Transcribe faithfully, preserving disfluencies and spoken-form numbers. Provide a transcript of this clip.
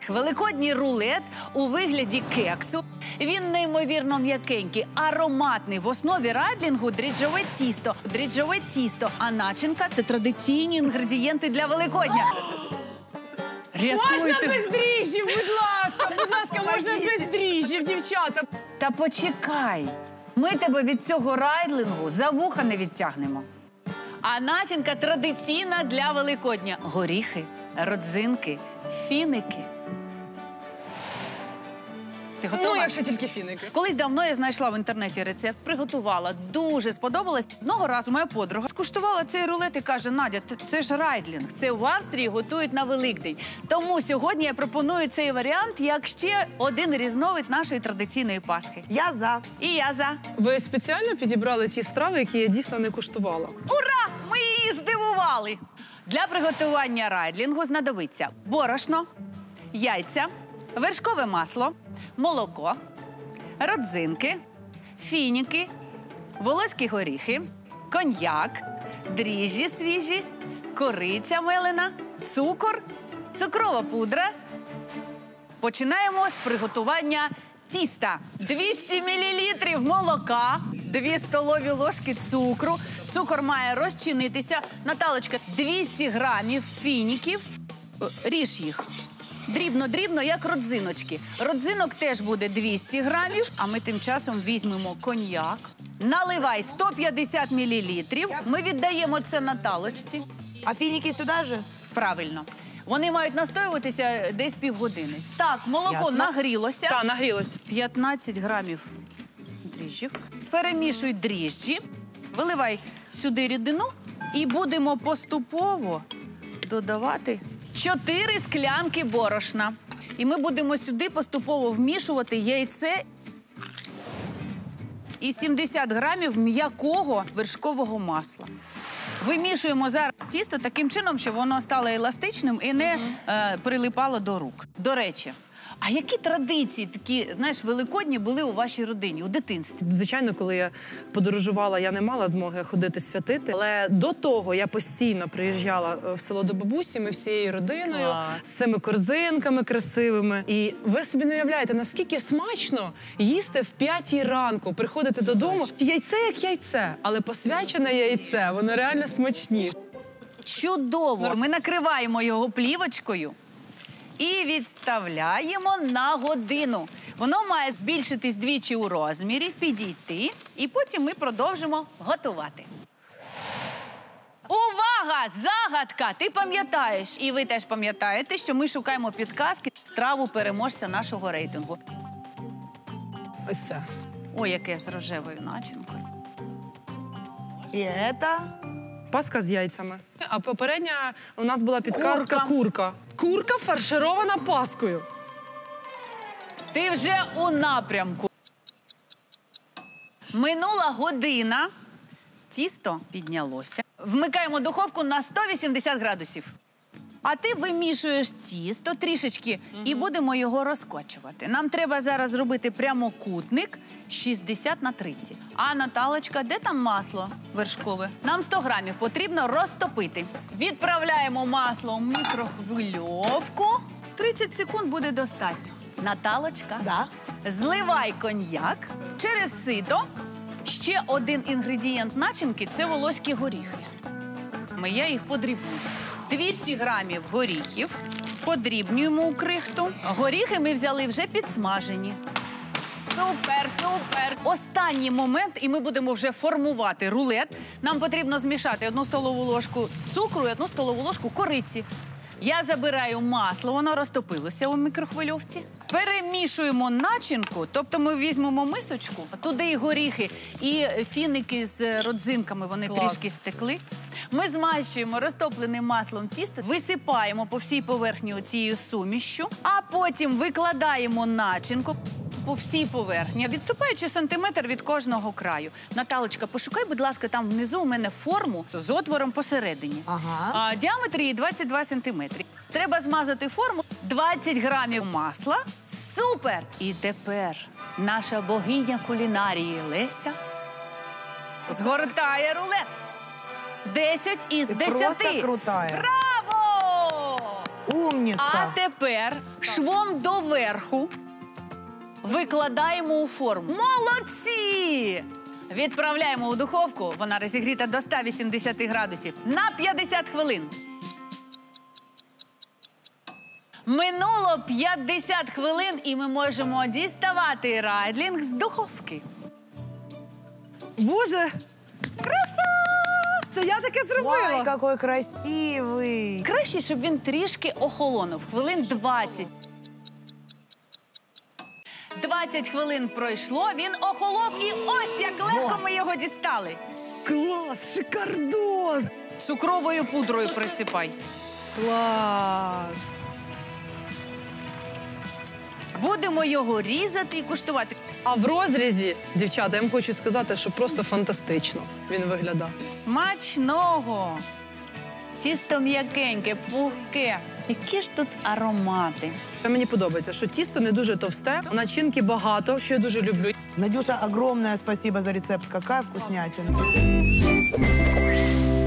Великодній рулет у вигляді кексу. Він неймовірно м'якенький, ароматний. В основі райдлінгу дріжджове тісто. Дріжджове тісто. А начинка – це традиційні інгредієнти для Великодня. Можна без дріжджів, будь ласка, будь ласка, можна без дріжджів, дівчата. Та почекай. Ми тебе від цього райдлингу за вуха не відтягнемо. А начинка традиційна для Великодня. Горіхи, родзинки, фіники. Ти готова? Ну, якщо тільки фіники. Колись давно я знайшла в інтернеті рецепт, приготувала. Дуже сподобалось. Одного разу моя подруга скуштувала цей рулет і каже: Надя, це ж райдлінг, це в Австрії готують на Великдень. Тому сьогодні я пропоную цей варіант як ще один різновид нашої традиційної пасхи. Я за. І я за. Ви спеціально підібрали ті страви, які я дійсно не куштувала? Ура! Ми її здивували! Для приготування райдлінгу знадобиться борошно, яйця, вершкове масло, молоко, родзинки, фініки, волоські горіхи, коньяк, дріжджі свіжі, кориця мелена, цукор, цукрова пудра. Починаємо з приготування тіста. двісті мілілітрів молока, дві столові ложки цукру. Цукор має розчинитися. Наталочка, двісті грамів фініків. Ріж їх. Дрібно-дрібно, як родзиночки. Родзинок теж буде двісті грамів, а ми тим часом візьмемо коньяк. Наливай сто п'ятдесят мілілітрів. Ми віддаємо це Наталочці. А фіники сюди же? Правильно. Вони мають настоюватися десь півгодини. Так, молоко Ясно. нагрілося. Так, нагрілося. п'ятнадцять грамів дріжджів. Перемішуй дріжджі. Виливай сюди рідину і будемо поступово додавати чотири склянки борошна. І ми будемо сюди поступово вмішувати яйце і сімдесят грамів м'якого вершкового масла. Вимішуємо зараз тісто таким чином, щоб воно стало еластичним і не е, прилипало до рук. До речі, а які традиції такі, знаєш, великодні були у вашій родині, у дитинстві? Звичайно, коли я подорожувала, я не мала змоги ходити святити. Але до того я постійно приїжджала в село до бабусі, ми всією родиною, Клас. з цими корзинками красивими. І ви собі не уявляєте, наскільки смачно їсти в п'ятій ранку, приходити додому. Яйце як яйце, але посвячене яйце, воно реально смачніше. Чудово! Ми накриваємо його плівочкою і відставляємо на годину. Воно має збільшитись двічі у розмірі, підійти, і потім ми продовжимо готувати. Увага! Загадка! Ти пам'ятаєш, і ви теж пам'ятаєте, що ми шукаємо підказки страву переможця нашого рейтингу. Ось це. Ой, яке з рожевою начинкою. І это... Паска з яйцями. А попередня у нас була підказка Курка. курка. Курка фарширована паскою. Ти вже у напрямку. Минула година. Тісто піднялося. Вмикаємо духовку на сто вісімдесят градусів. А ти вимішуєш тісто трішечки і будемо його розкочувати. Нам треба зараз зробити прямокутник шістдесят на тридцять. А, Наталочка, де там масло вершкове? Нам сто грамів потрібно розтопити. Відправляємо масло в мікрохвильовку. тридцять секунд буде достатньо. Наталочка, Да. зливай коньяк через сито. Ще один інгредієнт начинки – це волоські горіхи. Я їх подрібнюю. двісті грамів горіхів подрібнюємо у крихту. Горіхи ми взяли вже підсмажені. Супер, супер! Останній момент, і ми будемо вже формувати рулет. Нам потрібно змішати одну столову ложку цукру і одну столову ложку кориці. Я забираю масло, воно розтопилося у мікрохвильовці. Перемішуємо начинку, тобто ми візьмемо мисочку, туди і горіхи, і фіники з родзинками, вони Клас. трішки стекли. Ми змащуємо розтопленим маслом тісто, висипаємо по всій поверхні оцією сумішшю, а потім викладаємо начинку по всій поверхні, відступаючи сантиметр від кожного краю. Наталочка, пошукай, будь ласка, там внизу у мене форму з отвором посередині. Ага. А, діаметр її двадцять два сантиметри. Треба змазати форму, двадцять грамів масла. Супер! І тепер наша богиня кулінарії Леся згортає рулет. десять із Ти десяти. просто крутая. Браво! умница. А тепер швом доверху викладаємо у форму. Молодці! Відправляємо у духовку, вона розігріта до ста вісімдесяти градусів, на п'ятдесят хвилин. Минуло п'ятдесят хвилин, і ми можемо діставати райдлінг з духовки. Боже, краса! Це я таке зробила. Ой, какой красивый. Краще, щоб він трішки охолонув. Хвилин двадцять. двадцять хвилин пройшло, він охолов, і ось як легко ми його дістали. Клас, шикардос! Цукровою пудрою присипай. Клас! Будемо його різати і куштувати. А в розрізі, дівчата, я вам хочу сказати, що просто фантастично він виглядає. Смачного! Тісто м'якеньке, пухке. Які ж тут аромати. Мені подобається, що тісто не дуже товсте, начинки багато, що я дуже люблю. Надюша, огромное спасибо за рецепт. Какая вкуснятина.